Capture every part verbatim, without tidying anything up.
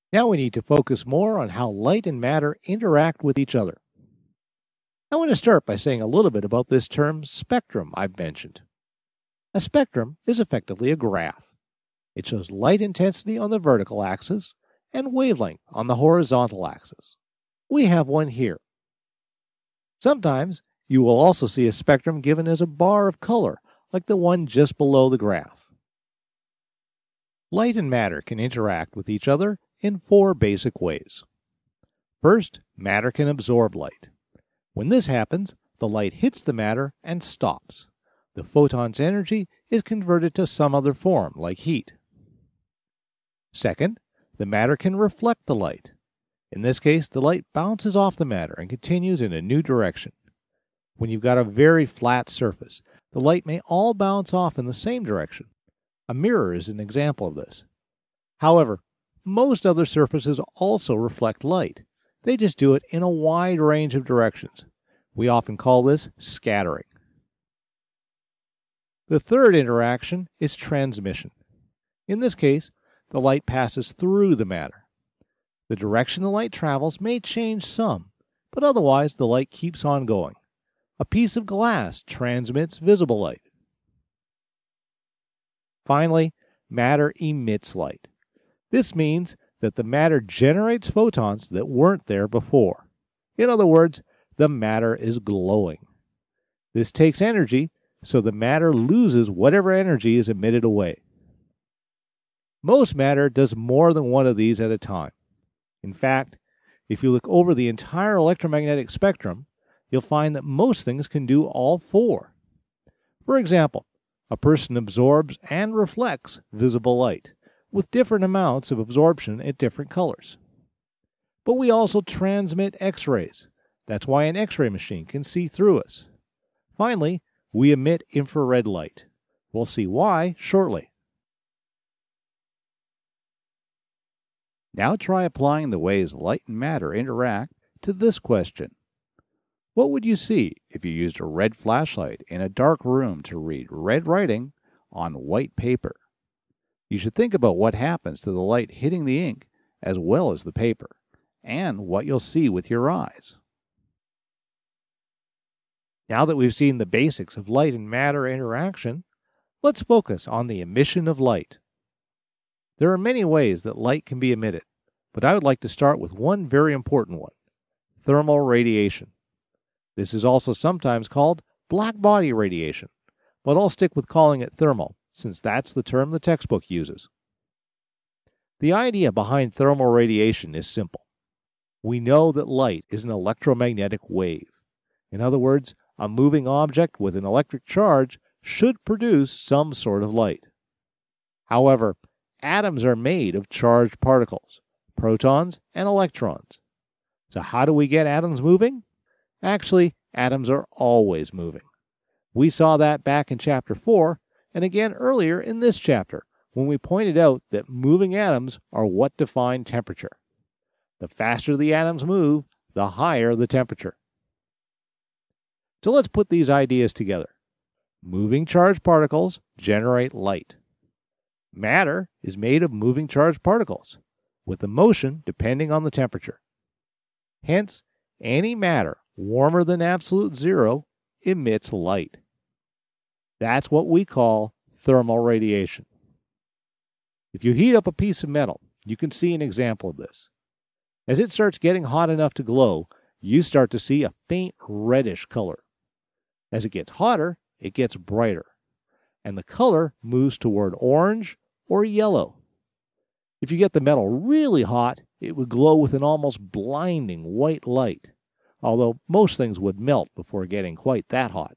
Now we need to focus more on how light and matter interact with each other. I want to start by saying a little bit about this term spectrum I've mentioned. A spectrum is effectively a graph. It shows light intensity on the vertical axis and wavelength on the horizontal axis. We have one here. Sometimes you will also see a spectrum given as a bar of color, like the one just below the graph. Light and matter can interact with each other in four basic ways. First, matter can absorb light. When this happens, the light hits the matter and stops. The photon's energy is converted to some other form, like heat. Second, the matter can reflect the light. In this case, the light bounces off the matter and continues in a new direction. When you've got a very flat surface, the light may all bounce off in the same direction. A mirror is an example of this. However, most other surfaces also reflect light. They just do it in a wide range of directions. We often call this scattering. The third interaction is transmission. In this case, the light passes through the matter. The direction the light travels may change some, but otherwise the light keeps on going. A piece of glass transmits visible light. Finally, matter emits light. This means that the matter generates photons that weren't there before. In other words, the matter is glowing. This takes energy, so the matter loses whatever energy is emitted away. Most matter does more than one of these at a time. In fact, if you look over the entire electromagnetic spectrum, you'll find that most things can do all four. For example, a person absorbs and reflects visible light, with different amounts of absorption at different colors. But we also transmit X-rays. That's why an X-ray machine can see through us. Finally, we emit infrared light. We'll see why shortly. Now try applying the ways light and matter interact to this question. What would you see if you used a red flashlight in a dark room to read red writing on white paper? You should think about what happens to the light hitting the ink as well as the paper, and what you'll see with your eyes. Now that we've seen the basics of light and matter interaction, let's focus on the emission of light. There are many ways that light can be emitted, but I would like to start with one very important one: thermal radiation. This is also sometimes called blackbody radiation, but I'll stick with calling it thermal, since that's the term the textbook uses. The idea behind thermal radiation is simple. We know that light is an electromagnetic wave. In other words, a moving object with an electric charge should produce some sort of light. However, atoms are made of charged particles, protons and electrons. So how do we get atoms moving? Actually, atoms are always moving. We saw that back in chapter four, and again earlier in this chapter, when we pointed out that moving atoms are what define temperature. The faster the atoms move, the higher the temperature. So let's put these ideas together. Moving charged particles generate light. Matter is made of moving charged particles, with the motion depending on the temperature. Hence, any matter warmer than absolute zero emits light. That's what we call thermal radiation. If you heat up a piece of metal, you can see an example of this. As it starts getting hot enough to glow, you start to see a faint reddish color. As it gets hotter, it gets brighter, and the color moves toward orange or yellow. If you get the metal really hot, it would glow with an almost blinding white light, although most things would melt before getting quite that hot.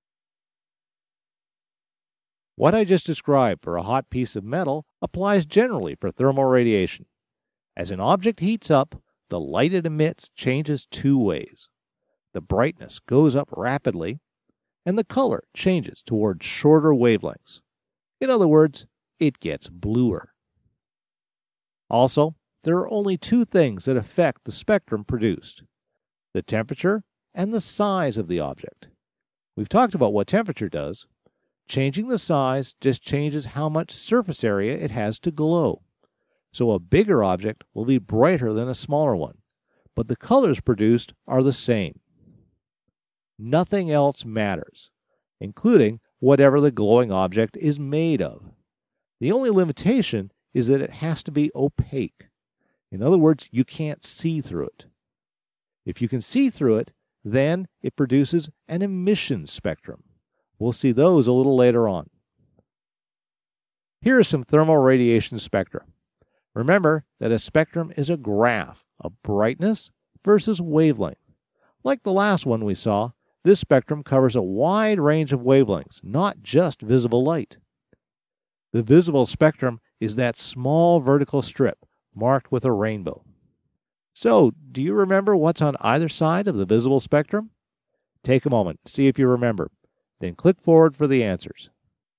What I just described for a hot piece of metal applies generally for thermal radiation. As an object heats up, the light it emits changes two ways. The brightness goes up rapidly, and the color changes towards shorter wavelengths. In other words, it gets bluer. Also, there are only two things that affect the spectrum produced: the temperature and the size of the object. We've talked about what temperature does. Changing the size just changes how much surface area it has to glow. So a bigger object will be brighter than a smaller one, but the colors produced are the same. Nothing else matters, including whatever the glowing object is made of. The only limitation is that it has to be opaque. In other words, you can't see through it. If you can see through it, then it produces an emission spectrum. We'll see those a little later on. Here are some thermal radiation spectra. Remember that a spectrum is a graph of brightness versus wavelength. Like the last one we saw, this spectrum covers a wide range of wavelengths, not just visible light. The visible spectrum is that small vertical strip marked with a rainbow. So, do you remember what's on either side of the visible spectrum? Take a moment, see if you remember, then click forward for the answers.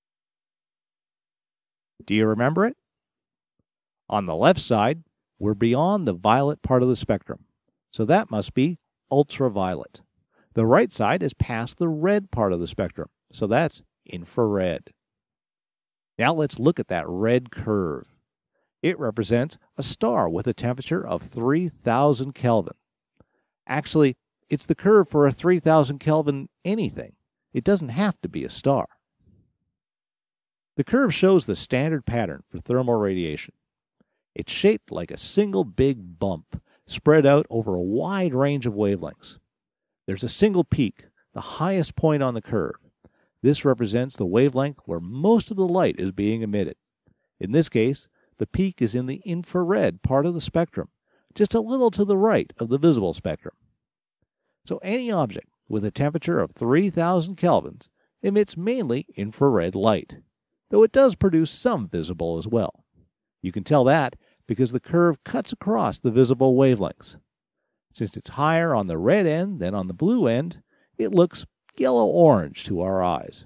Do you remember it? On the left side, we're beyond the violet part of the spectrum, so that must be ultraviolet. The right side is past the red part of the spectrum, so that's infrared. Now let's look at that red curve. It represents a star with a temperature of three thousand Kelvin. Actually, it's the curve for a three thousand Kelvin anything. It doesn't have to be a star. The curve shows the standard pattern for thermal radiation. It's shaped like a single big bump, spread out over a wide range of wavelengths. There's a single peak, the highest point on the curve. This represents the wavelength where most of the light is being emitted. In this case, the peak is in the infrared part of the spectrum, just a little to the right of the visible spectrum. So any object with a temperature of three thousand kelvins emits mainly infrared light, though it does produce some visible as well. You can tell that because the curve cuts across the visible wavelengths. Since it's higher on the red end than on the blue end, it looks yellow-orange to our eyes.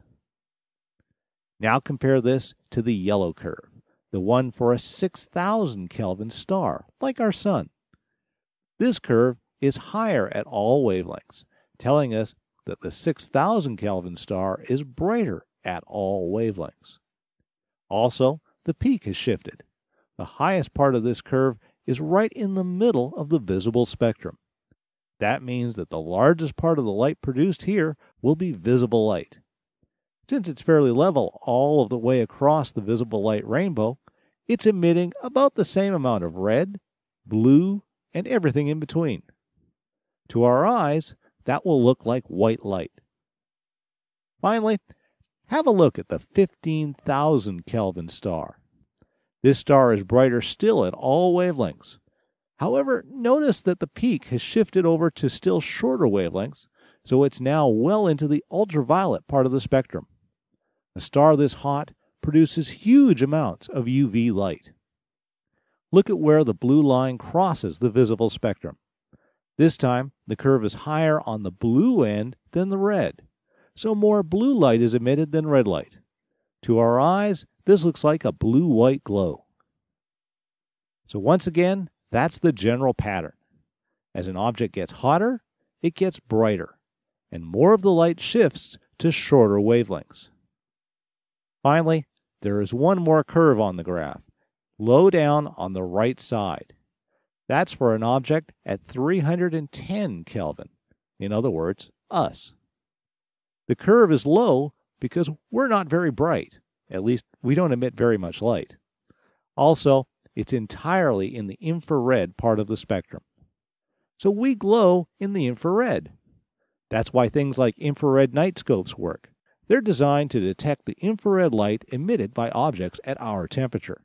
Now compare this to the yellow curve, the one for a six thousand Kelvin star, like our Sun. This curve is higher at all wavelengths, telling us that the six thousand Kelvin star is brighter at all wavelengths. Also, the peak has shifted. The highest part of this curve is right in the middle of the visible spectrum. That means that the largest part of the light produced here will be visible light. Since it's fairly level all of the way across the visible light rainbow, it's emitting about the same amount of red, blue, and everything in between. To our eyes, that will look like white light. Finally, have a look at the fifteen thousand Kelvin star. This star is brighter still at all wavelengths. However, notice that the peak has shifted over to still shorter wavelengths, so it's now well into the ultraviolet part of the spectrum. A star this hot produces huge amounts of U V light. Look at where the blue line crosses the visible spectrum. This time, the curve is higher on the blue end than the red, so more blue light is emitted than red light. To our eyes, this looks like a blue-white glow. So once again, that's the general pattern. As an object gets hotter, it gets brighter, and more of the light shifts to shorter wavelengths. Finally, there is one more curve on the graph, low down on the right side. That's for an object at three hundred ten Kelvin, in other words, us. The curve is low because we're not very bright. At least, we don't emit very much light. Also, it's entirely in the infrared part of the spectrum. So we glow in the infrared. That's why things like infrared night scopes work. They're designed to detect the infrared light emitted by objects at our temperature.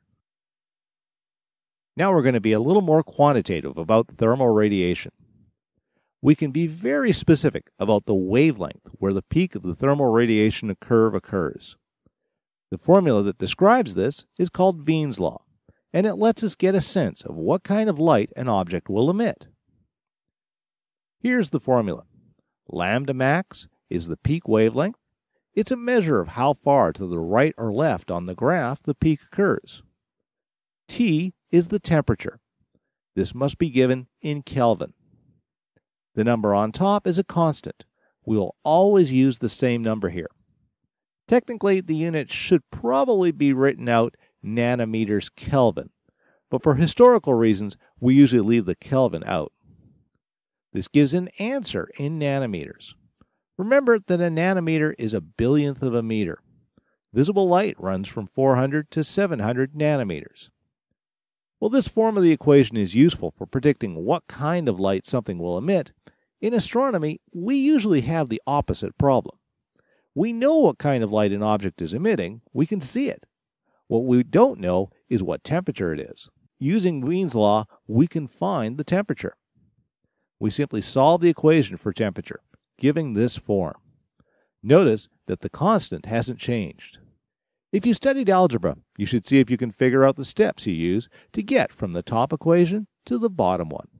Now we're going to be a little more quantitative about thermal radiation. We can be very specific about the wavelength where the peak of the thermal radiation curve occurs. The formula that describes this is called Venns Law, and it lets us get a sense of what kind of light an object will emit. Here's the formula. Lambda max is the peak wavelength. It's a measure of how far to the right or left on the graph the peak occurs. T is the temperature. This must be given in Kelvin. The number on top is a constant. We will always use the same number here. Technically, the unit should probably be written out nanometers Kelvin, but for historical reasons, we usually leave the Kelvin out. This gives an answer in nanometers. Remember that a nanometer is a billionth of a meter. Visible light runs from four hundred to seven hundred nanometers. While this form of the equation is useful for predicting what kind of light something will emit, in astronomy, we usually have the opposite problem. We know what kind of light an object is emitting, we can see it. What we don't know is what temperature it is. Using Wien's law, we can find the temperature. We simply solve the equation for temperature, giving this form. Notice that the constant hasn't changed. If you studied algebra, you should see if you can figure out the steps you use to get from the top equation to the bottom one.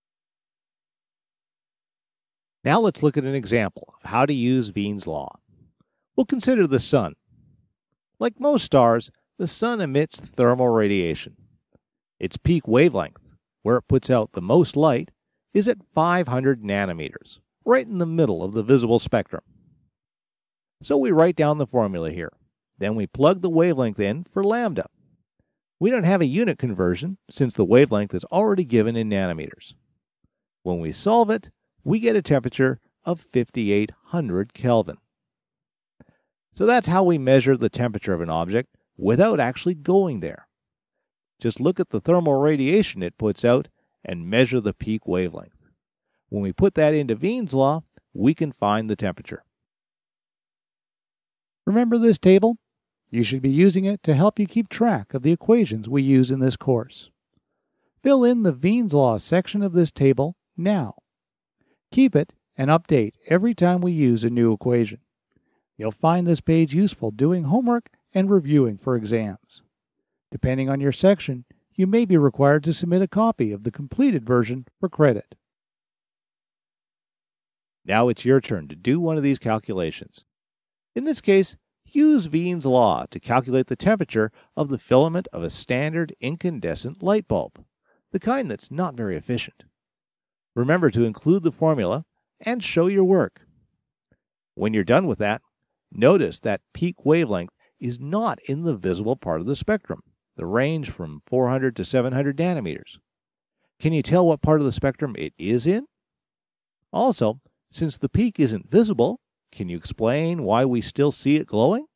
Now let's look at an example of how to use Wien's law. We'll consider the sun. Like most stars, the sun emits thermal radiation. Its peak wavelength, where it puts out the most light, is at five hundred nanometers, right in the middle of the visible spectrum. So we write down the formula here. Then we plug the wavelength in for lambda. We don't have a unit conversion since the wavelength is already given in nanometers. When we solve it, we get a temperature of fifty-eight hundred Kelvin. So that's how we measure the temperature of an object without actually going there. Just look at the thermal radiation it puts out and measure the peak wavelength. When we put that into Wien's law, we can find the temperature. Remember this table? You should be using it to help you keep track of the equations we use in this course. Fill in the Wien's law section of this table now. Keep it and update every time we use a new equation. You'll find this page useful doing homework and reviewing for exams. Depending on your section, you may be required to submit a copy of the completed version for credit. Now it's your turn to do one of these calculations. In this case, use Wien's law to calculate the temperature of the filament of a standard incandescent light bulb, the kind that's not very efficient. Remember to include the formula and show your work. When you're done with that, notice that peak wavelength is not in the visible part of the spectrum, the range from four hundred to seven hundred nanometers. Can you tell what part of the spectrum it is in? Also, since the peak isn't visible, can you explain why we still see it glowing?